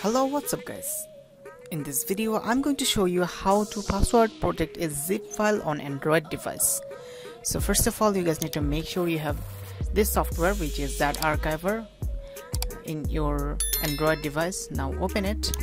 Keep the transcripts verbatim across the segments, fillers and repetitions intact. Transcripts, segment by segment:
Hello, what's up guys? In this video I'm going to show you how to password protect a zip file on Android device. So first of all, you guys need to make sure you have this software, which is Zip Archiver, in your Android device. Now open it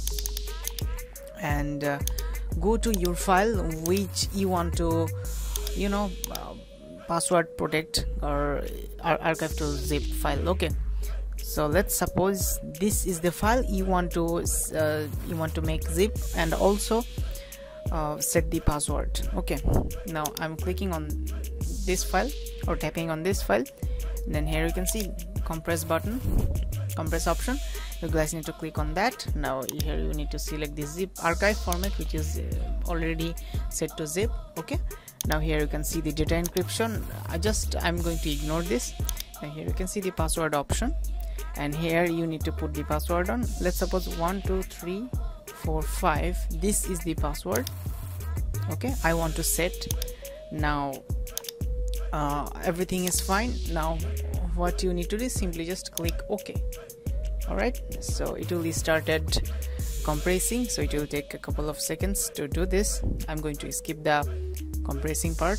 and uh, go to your file which you want to you know uh, password protect or ar archive to zip file. Okay, so let's suppose this is the file you want to uh, you want to make zip and also uh, set the password. Okay, now I'm clicking on this file or tapping on this file. Then here you can see compress button, compress option. You guys need to click on that. Now here you need to select the zip archive format, which is uh, already set to zip. Okay, now here you can see the data encryption. I just I'm going to ignore this. Now here you can see the password option, and here you need to put the password on. Let's suppose one two three four five, this is the password. Okay, I want to set. Now uh, everything is fine. Now what you need to do is simply just click OK. Alright, so it will be started compressing, so it will take a couple of seconds to do this. I'm going to skip the compressing part.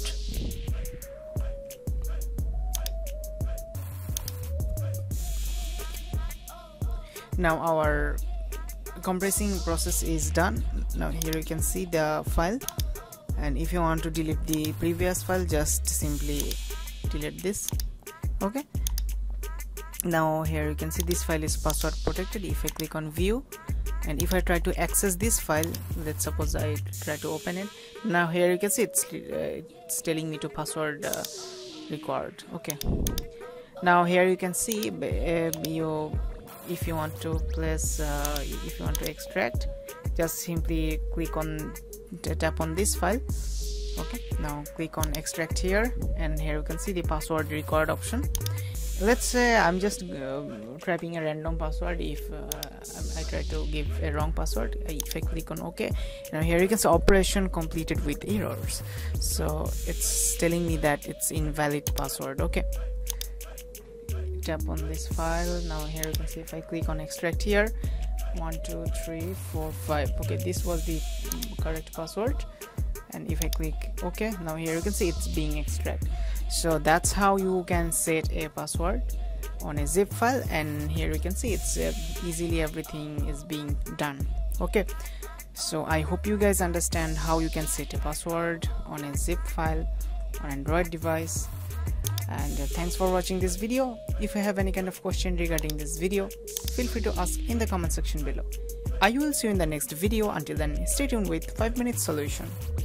Now our compressing process is done. Now here you can see the file, and if you want to delete the previous file, just simply delete this. Okay, now here you can see this file is password protected. If I click on view and if I try to access this file, let's suppose I try to open it. Now here you can see it's, uh, it's telling me to password uh, required. Okay, now here you can see uh, you if you want to place uh, if you want to extract, just simply click on tap on this file. Okay, now click on extract here, and here you can see the password required option. Let's say I'm just uh, typing a random password. If uh, I try to give a wrong password, if I click on OK, now here you can see operation completed with errors, so it's telling me that it's invalid password. Okay, tap on this file. Now here you can see if I click on extract here, one two three four five, okay, this was the correct password, and if I click OK, now here you can see it's being extracted. So that's how you can set a password on a zip file, and here you can see it's uh, easily everything is being done. Okay, so I hope you guys understand how you can set a password on a zip file on Android device. And uh, thanks for watching this video. If you have any kind of question regarding this video, feel free to ask in the comment section below. I will see you in the next video. Until then, stay tuned with five minute solution.